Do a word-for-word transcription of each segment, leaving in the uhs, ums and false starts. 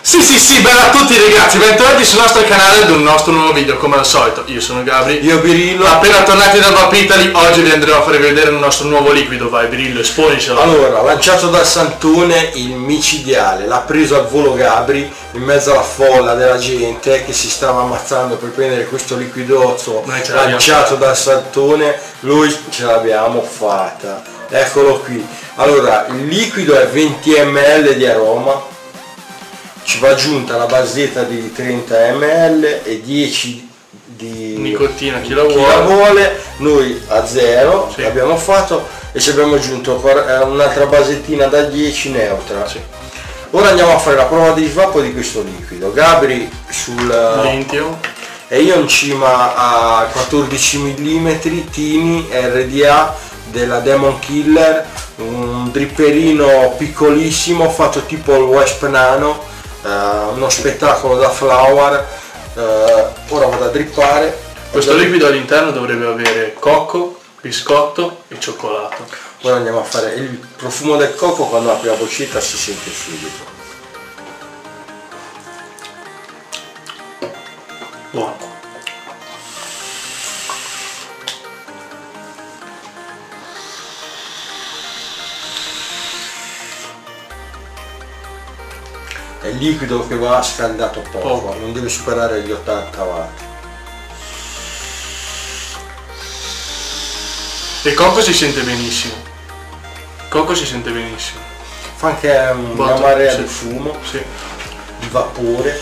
Sì sì sì, bella a tutti ragazzi, bentornati sul nostro canale ad un nostro nuovo video, come al solito. Io sono Gabri. Io Birillo. Appena tornati dal Vap Italy, oggi vi andremo a far vedere il nostro nuovo liquido. Vai Birillo, esponicelo. Allora, lanciato dal Santone il micidiale, l'ha preso al volo Gabri, in mezzo alla folla della gente che si stava ammazzando per prendere questo liquidozzo lanciato dal Santone. Lui ce l'abbiamo fatta, eccolo qui. Allora, il liquido è venti millilitri di aroma, ci va aggiunta la basetta di trenta millilitri e dieci di nicotina, chi la chi vuole. la vuole. Noi a zero sì. l'abbiamo fatto e ci abbiamo aggiunto un'altra basettina da dieci neutra. Sì. Ora andiamo a fare la prova di svapo di questo liquido. Gabri sul Litio e io in cima a quattordici millimetri Tini R D A della Demon Killer, un dripperino piccolissimo fatto tipo il Wasp Nano, eh, uno spettacolo da flower. Eh, ora vado a drippare. Questo liquido all'interno dovrebbe avere cocco, biscotto e cioccolato. Ora andiamo a fare il profumo del cocco. Quando apri la boccetta si sente subito. Buono. È il liquido che va scaldato poco, Poco. non deve superare gli ottanta watt. Il cocco si sente benissimo. Il cocco si sente benissimo. Fa anche una Botto, marea sì. di fumo, Sì. di vapore,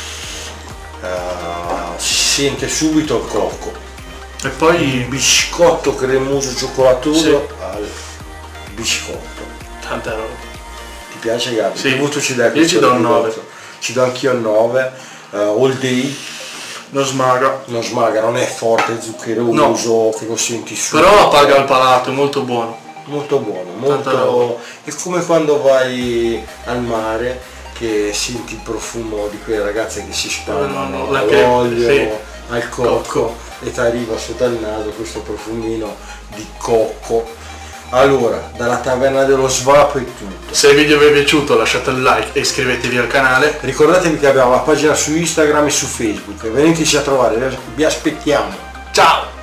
uh, si sente subito il cocco. E poi Il biscotto cremoso cioccolato Sì. al biscotto. tanta roba. Ti piace Gabri? Sì. Che voto ci dai? Io ci do un nove. liquidozzo? Ci do anch'io il nove. Uh, all day, Non smaga. non smaga, non è forte, zuccheroso, che lo senti subito. Però appaga il palato, è molto buono. Molto buono, Tanta roba. molto. È come quando vai al mare che senti il profumo di quelle ragazze che si spalmano La che- all'olio, sì. al cocco, Cocco. e ti arriva sotto il naso questo profumino di cocco. Allora, dalla taverna dello svapo è tutto. Se il video vi è piaciuto lasciate il like e iscrivetevi al canale. Ricordatevi che abbiamo la pagina su Instagram e su Facebook, veniteci a trovare, vi aspettiamo. Ciao!